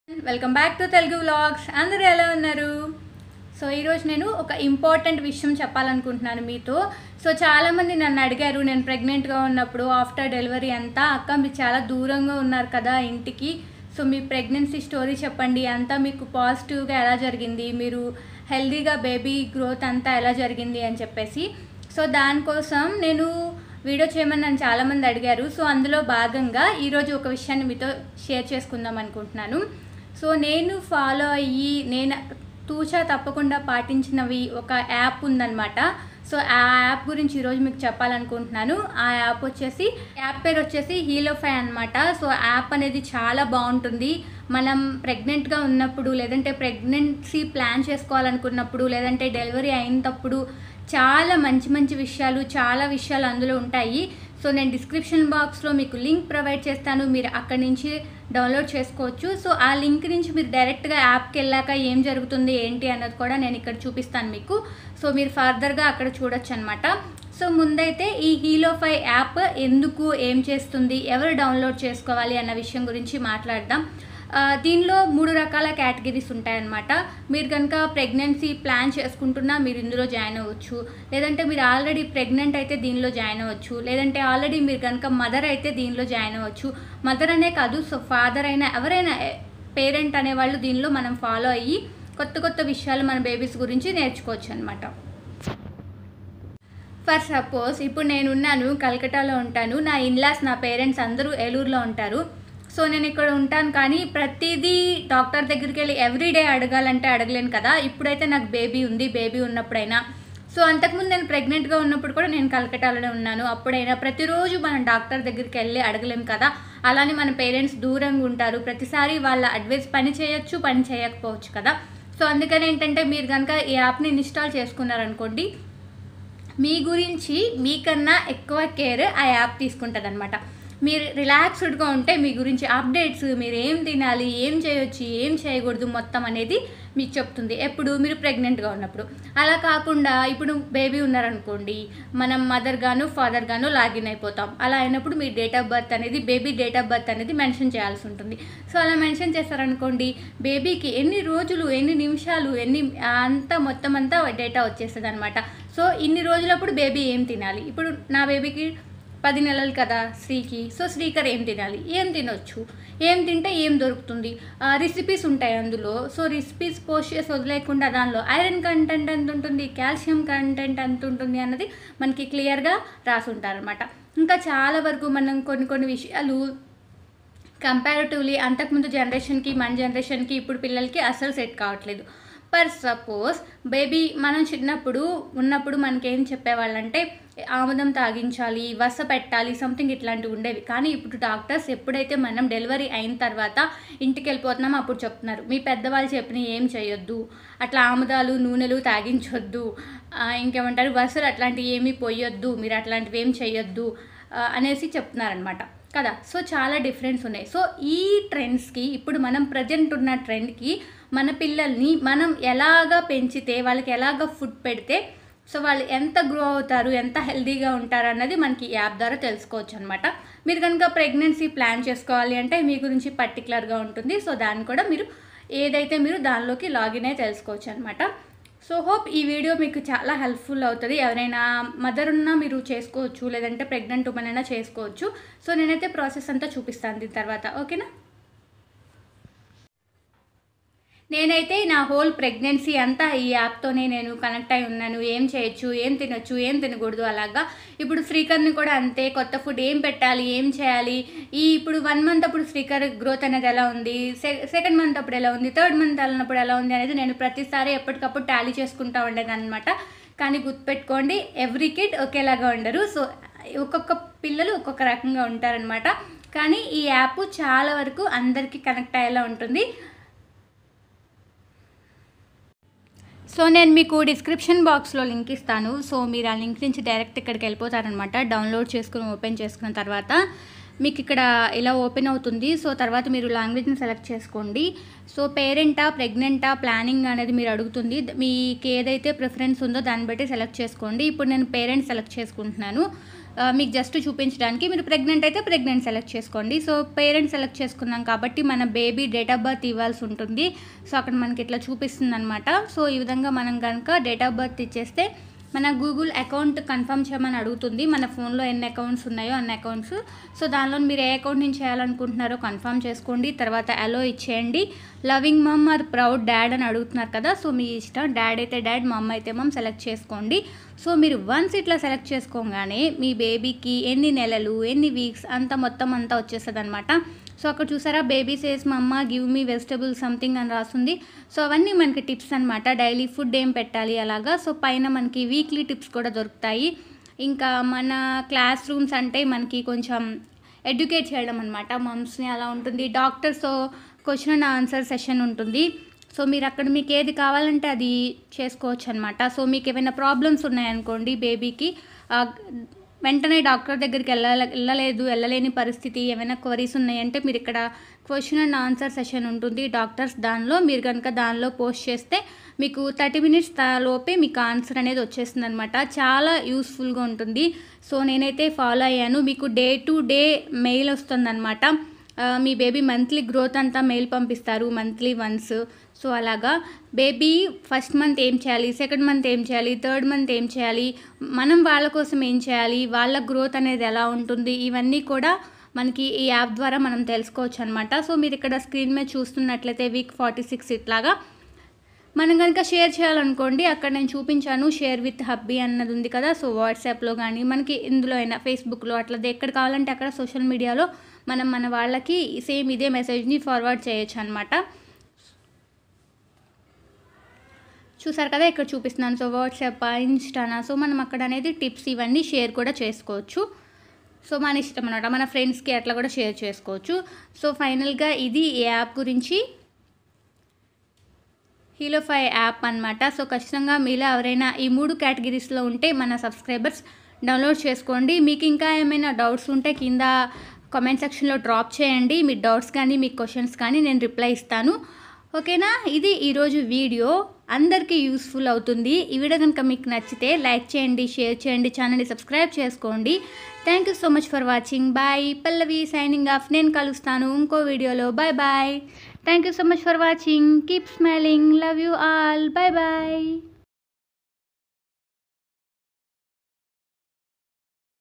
Welcome back to Telugu vlogs. అందరూ ఎలా ఉన్నారు? సో ఈరోజు నేను ఒక ఇంపార్టెంట్ విషయం చెప్పాలనుకుంటున్నాను మీతో. సో చాలామంది నన్ను అడిగారు, నేను ప్రెగ్నెంట్గా ఉన్నప్పుడు ఆఫ్టర్ డెలివరీ అంతా, అక్క మీరు చాలా దూరంగా ఉన్నారు కదా ఇంటికి, సో మీ ప్రెగ్నెన్సీ స్టోరీ చెప్పండి, అంతా మీకు పాజిటివ్గా ఎలా జరిగింది, మీరు హెల్దీగా బేబీ గ్రోత్ అంతా ఎలా జరిగింది అని చెప్పేసి. సో దానికోసం నేను వీడియో చేయమని నన్ను చాలామంది అడిగారు. సో అందులో భాగంగా ఈరోజు ఒక విషయాన్ని మీతో షేర్ చేసుకుందాం అనుకుంటున్నాను. సో నేను ఫాలో అయ్యి నేను తూచా తప్పకుండా పాటించినవి ఒక యాప్ ఉందన్నమాట. సో ఆ యాప్ గురించి ఈరోజు మీకు చెప్పాలనుకుంటున్నాను. ఆ యాప్ పేరు వచ్చేసి హీలోఫై అనమాట. సో యాప్ అనేది చాలా బాగుంటుంది. మనం ప్రెగ్నెంట్గా ఉన్నప్పుడు, లేదంటే ప్రెగ్నెన్సీ ప్లాన్ చేసుకోవాలనుకున్నప్పుడు, లేదంటే డెలివరీ అయినప్పుడు చాలా మంచి విషయాలు అందులో ఉంటాయి. సో నేను డిస్క్రిప్షన్ బాక్స్లో మీకు లింక్ ప్రొవైడ్ చేస్తాను, మీరు అక్కడి నుంచి డౌన్లోడ్ చేసుకోవచ్చు. సో ఆ లింక్ నుంచి మీరు డైరెక్ట్గా యాప్కి వెళ్ళాక ఏం జరుగుతుంది ఏంటి అన్నది కూడా నేను ఇక్కడ చూపిస్తాను మీకు. సో మీరు ఫర్దర్గా అక్కడ చూడొచ్చు అనమాట. సో ముందైతే ఈ హీలోఫై యాప్ ఎందుకు, ఏం చేస్తుంది, ఎవరు డౌన్లోడ్ చేసుకోవాలి అన్న విషయం గురించి మాట్లాడదాం. దీనిలో 3 రకాల కేటగిరీస్ ఉంటాయన్నమాట. మీరు కనుక ప్రెగ్నెన్సీ ప్లాన్ చేసుకుంటున్నా మీరు ఇందులో జాయిన్ అవ్వచ్చు, లేదంటే మీరు ఆల్రెడీ ప్రెగ్నెంట్ అయితే దీనిలో జాయిన్ అవ్వచ్చు, లేదంటే ఆల్రెడీ మీరు కనుక మదర్ అయితే దీనిలో జాయిన్ అవ్వచ్చు. మదర్ అనే కాదు, సో ఫాదర్ అయినా ఎవరైనా పేరెంట్ అనేవాళ్ళు దీనిలో మనం ఫాలో అయ్యి కొత్త విషయాలు మన బేబీస్ గురించి నేర్చుకోవచ్చు అనమాట. ఫర్ సపోజ్ ఇప్పుడు నేనున్నాను కలకటాలో ఉంటాను, నా ఇన్లాస్ నా పేరెంట్స్ అందరూ ఏలూరులో ఉంటారు. సో నేను ఇక్కడ ఉంటాను, కానీ ప్రతిదీ డాక్టర్ దగ్గరికి వెళ్ళి ఎవ్రీడే అడగాలంటే అడగలేను కదా. ఇప్పుడైతే నాకు బేబీ ఉంది, బేబీ ఉన్నప్పుడైనా. సో అంతకుముందు నేను ప్రెగ్నెంట్గా ఉన్నప్పుడు కూడా నేను కలకటాలోనే ఉన్నాను. అప్పుడైనా ప్రతిరోజు మనం డాక్టర్ దగ్గరికి వెళ్ళి అడగలేం కదా. అలానే మన పేరెంట్స్ దూరంగా ఉంటారు, ప్రతిసారి వాళ్ళ అడ్వైస్ పని చేయొచ్చు, పని చేయకపోవచ్చు కదా. సో అందుకని ఏంటంటే మీరు కనుక ఈ యాప్ని ఇన్స్టాల్ చేసుకున్నారనుకోండి, మీ గురించి మీకన్నా ఎక్కువ కేర్ ఆ యాప్ తీసుకుంటుంది అనమాట. మీరు రిలాక్స్డ్గా ఉంటే మీ గురించి అప్డేట్స్, మీరు ఏం తినాలి, ఏం చేయొచ్చు, ఏం చేయకూడదు మొత్తం అనేది మీకు చెప్తుంది. ఎప్పుడు మీరు ప్రెగ్నెంట్గా ఉన్నప్పుడు. అలా కాకుండా ఇప్పుడు బేబీ ఉన్నారనుకోండి, మనం మదర్ గాను ఫాదర్ గాను లాగిన్ అయిపోతాం. అలా అయినప్పుడు మీ డేట్ ఆఫ్ బర్త్ అనేది, బేబీ డేట్ ఆఫ్ బర్త్ అనేది మెన్షన్ చేయాల్సి ఉంటుంది. సో అలా మెన్షన్ చేశారనుకోండి, బేబీకి ఎన్ని రోజులు, ఎన్ని నిమిషాలు, మొత్తం అంతా డేటా వచ్చేస్తుంది అనమాట. సో ఇన్ని రోజులప్పుడు బేబీ ఏం తినాలి, ఇప్పుడు నా బేబీకి 10 నెలలు కదా శ్రీకి. సో శ్రీకర్ ఏం తినాలి, ఏం తినొచ్చు, ఏం తింటే ఏం దొరుకుతుంది, రెసిపీస్ ఉంటాయి అందులో. సో రెసిపీస్ పోస్ట్ చేసి వదిలేకుండా దానిలో ఐరన్ కంటెంట్ ఎంత ఉంటుంది, కాల్షియం కంటెంట్ ఎంత ఉంటుంది అన్నది మనకి క్లియర్గా రాసి ఉంటారనమాట. ఇంకా చాలా వరకు మనం కొన్ని విషయాలు కంపారిటివ్లీ అంతకుముందు జనరేషన్కి, మన జనరేషన్కి, ఇప్పుడు పిల్లలకి అస్సలు సెట్ కావట్లేదు. ఫర్ సపోజ్ బేబీ మనం చిన్నప్పుడు ఉన్నప్పుడు మనకేం చెప్పేవాళ్ళంటే ఆముదం తాగించాలి, వస పెట్టాలి, సంథింగ్ ఇట్లాంటివి ఉండేవి. కానీ ఇప్పుడు డాక్టర్స్ ఎప్పుడైతే మనం డెలివరీ అయిన తర్వాత ఇంటికి వెళ్ళిపోతున్నామో అప్పుడు చెప్తున్నారు, మీ పెద్దవాళ్ళు చెప్పిన ఏం చేయొద్దు, అట్లా ఆముదాలు నూనెలు తాగించొద్దు, ఇంకేమంటారు వసలు అట్లాంటివి ఏమీ పోయొద్దు, మీరు అట్లాంటివి ఏం చేయొద్దు అనేసి చెప్తున్నారనమాట కదా. సో చాలా డిఫరెన్స్ ఉన్నాయి. సో ఈ ట్రెండ్స్కి, ఇప్పుడు మనం ప్రజెంట్ ఉన్న ట్రెండ్కి మన పిల్లల్ని మనం ఎలాగ పెంచితే, వాళ్ళకి ఎలాగ ఫుడ్ పెడితే సో వాళ్ళు ఎంత గ్రో అవుతారు, ఎంత హెల్దీగా ఉంటారు అన్నది మనకి యాప్ ద్వారా తెలుసుకోవచ్చు అనమాట. మీరు కనుక ప్రెగ్నెన్సీ ప్లాన్ చేసుకోవాలి అంటే మీ గురించి పర్టికులర్గా ఉంటుంది. సో దాన్ని కూడా మీరు దానిలోకి లాగిన్ అయి తెలుసుకోవచ్చు అనమాట. సో హోప్ ఈ వీడియో మీకు చాలా హెల్ప్ఫుల్ అవుతుంది. ఎవరైనా మదర్ ఉన్నా మీరు చేసుకోవచ్చు, లేదంటే ప్రెగ్నెంట్ ఉమెన్ అయినా చేసుకోవచ్చు. సో నేనైతే ప్రాసెస్ అంతా చూపిస్తాను దీని తర్వాత, ఓకేనా. నేనైతే నా హోల్ ప్రెగ్నెన్సీ అంతా ఈ యాప్తోనే నేను కనెక్ట్ అయి ఉన్నాను. ఏం చేయొచ్చు, ఏం తినొచ్చు, ఏం తినకూడదు అలాగా. ఇప్పుడు శ్రీకర్ని కూడా అంతే, కొత్త ఫుడ్ ఏం పెట్టాలి, ఏం చేయాలి, ఇప్పుడు 1 మంత్ అప్పుడు శ్రీకర్ గ్రోత్ అనేది ఎలా ఉంది, సెకండ్ మంత్ అప్పుడు ఎలా ఉంది, థర్డ్ మంత్ అన్నప్పుడు ఎలా ఉంది అనేది నేను ప్రతిసారి ఎప్పటికప్పుడు టాలీ చేసుకుంటూ ఉండేదన్నమాట. కానీ గుర్తుపెట్టుకోండి, ఎవ్రీ కిడ్ ఒకేలాగా ఉండరు. సో ఒక్కొక్క పిల్లలు ఒక్కొక్క రకంగా ఉంటారనమాట. కానీ ఈ యాప్ చాలా వరకు అందరికీ కనెక్ట్ అయ్యేలా ఉంటుంది. సో నేను మీకు డిస్క్రిప్షన్ బాక్స్లో లింక్ ఇస్తాను. సో మీరు ఆ లింక్ నుంచి డైరెక్ట్ ఇక్కడికి వెళ్ళిపోతారనమాట. డౌన్లోడ్ చేసుకుని ఓపెన్ చేసుకున్న తర్వాత మీకు ఇక్కడ ఇలా ఓపెన్ అవుతుంది. సో తర్వాత మీరు లాంగ్వేజ్ని సెలెక్ట్ చేసుకోండి. సో పేరెంటా, ప్రెగ్నెంటా, ప్లానింగ్ అనేది మీరు అడుగుతుంది. మీకు ఏదైతే ప్రిఫరెన్స్ ఉందో దాన్ని బట్టి సెలెక్ట్ చేసుకోండి. ఇప్పుడు నేను పేరెంట్ సెలెక్ట్ చేసుకుంటున్నాను. మీకు జస్ట్ చూపించడానికి. మీరు ప్రెగ్నెంట్ అయితే ప్రెగ్నెంట్ సెలెక్ట్ చేసుకోండి. సో పేరెంట్స్ సెలెక్ట్ చేసుకున్నాం కాబట్టి మన బేబీ డేట్ ఆఫ్ బర్త్ ఇవ్వాల్సి ఉంటుంది. సో అక్కడ మనకి ఇట్లా చూపిస్తుంది అనమాట. సో ఈ విధంగా మనం కనుక డేట్ ఆఫ్ బర్త్ ఇచ్చేస్తే మన గూగుల్ అకౌంట్ కన్ఫర్మ్ చేయమని అడుగుతుంది. మన ఫోన్లో ఎన్ని అకౌంట్స్ ఉన్నాయో అన్ని అకౌంట్స్. సో దానిలో మీరు ఏ అకౌంట్ నుంచి చేయాలనుకుంటున్నారో కన్ఫర్మ్ చేసుకోండి. తర్వాత అలో ఇచ్చేయండి. Loving mum or proud dad అని అడుగుతున్నారు కదా. సో మీ ఇష్టం, డాడ్ అయితే డాడ్, మమ్ అయితే మమ్ సెలెక్ట్ చేసుకోండి. సో మీరు వన్స్ ఇట్లా సెలెక్ట్ చేసుకోగానే మీ బేబీకి ఎన్ని నెలలు, ఎన్ని వీక్స్ అంతా మొత్తం అంతా వచ్చేస్తుంది అనమాట. సో అక్కడ చూసారా, baby says mamma give me vegetable something అని రాస్తుంది. సో అవన్నీ మనకి టిప్స్ అనమాట. డైలీ ఫుడ్ ఏం పెట్టాలి అలాగా. సో పైన మనకి వీక్లీ టిప్స్ కూడా దొరుకుతాయి. ఇంకా మన క్లాస్ రూమ్స్ అంటే మనకి కొంచెం ఎడ్యుకేట్ చేయడం అనమాట మమ్స్ని, అలా ఉంటుంది. డాక్టర్స్తో క్వశ్చన్ అండ్ ఆన్సర్ సెషన్ ఉంటుంది. సో మీరు అక్కడ మీకు ఏది కావాలంటే అది చేసుకోవచ్చు అనమాట. సో మీకు ఏమైనా ప్రాబ్లమ్స్ ఉన్నాయనుకోండి బేబీకి, వెంటనే డాక్టర్ దగ్గరికి వెళ్ళలేని పరిస్థితి, ఏమైనా క్వరీస్ ఉన్నాయంటే మీరు ఇక్కడ క్వశ్చన్ అండ్ ఆన్సర్ సెషన్ ఉంటుంది డాక్టర్స్. మీరు కనుక దానిలో పోస్ట్ చేస్తే మీకు 30 minutes లోపే మీకు ఆన్సర్ అనేది వచ్చేస్తుంది అనమాట. చాలా యూస్ఫుల్గా ఉంటుంది. సో నేనైతే ఫాలో అయ్యాను. మీకు డే టు డే మెయిల్ వస్తుందన్నమాట. మీ బేబీ మంత్లీ గ్రోత్ అంతా మెయిల్ పంపిస్తారు మంత్లీ వన్స్. సో అలాగా బేబీ ఫస్ట్ మంత్ ఏం చేయాలి, సెకండ్ మంత్ ఏం చేయాలి, థర్డ్ మంత్ ఏం చేయాలి, మనం వాళ్ళ కోసం ఏం చేయాలి, వాళ్ళ గ్రోత్ అనేది ఎలా ఉంటుంది, ఇవన్నీ కూడా మనకి ఈ యాప్ ద్వారా మనం తెలుసుకోవచ్చు అనమాట. సో మీరు ఇక్కడ స్క్రీన్ మీద చూస్తున్నట్లయితే వీక్ 46 ఇట్లాగా మనం కనుక షేర్ చేయాలనుకోండి, అక్కడ నేను చూపించాను షేర్ విత్ హబ్బీ అన్నది ఉంది కదా. సో వాట్సాప్లో కానీ మనకి ఇందులో అయినా ఫేస్బుక్లో అట్లా ఎక్కడ కావాలంటే అక్కడ సోషల్ మీడియాలో మనం మన వాళ్ళకి సేమ్ ఇదే మెసేజ్ని ఫార్వర్డ్ చేయొచ్చు అనమాట. చూసారు కదా ఇక్కడ చూపిస్తున్నాను. సో వాట్సాప్, ఇన్స్టానా, సో మనం అక్కడ అనేది టిప్స్ ఇవన్నీ షేర్ కూడా చేసుకోవచ్చు. సో మన ఇష్టం అనమాట, మన ఫ్రెండ్స్కి అట్లా కూడా షేర్ చేసుకోవచ్చు. సో ఫైనల్గా ఇది ఈ యాప్ గురించి, హీలోఫై యాప్ అనమాట. సో ఖచ్చితంగా మీలో ఎవరైనా ఈ 3 కేటగిరీస్లో ఉంటే మన సబ్స్క్రైబర్స్ డౌన్లోడ్ చేసుకోండి. మీకు ఇంకా ఏమైనా డౌట్స్ ఉంటే కింద కామెంట్ సెక్షన్లో డ్రాప్ చేయండి. మీ డౌట్స్ కానీ మీ క్వశ్చన్స్ కానీ నేను రిప్లై ఇస్తాను. ఓకేనా, ఇది ఈరోజు వీడియో. అందరికీ యూస్ఫుల్ అవుతుంది. ఈ వీడియో కనుక మీకు నచ్చితే లైక్ చేయండి, షేర్ చేయండి, ఛానల్ని సబ్స్క్రైబ్ చేసుకోండి. Thank you so much for watching. Bye. Pallavi signing off. నేను కలుస్తాను ఇంకో వీడియోలో. Bye bye. Thank you so much for watching. Keep smiling. Love you all. Bye bye.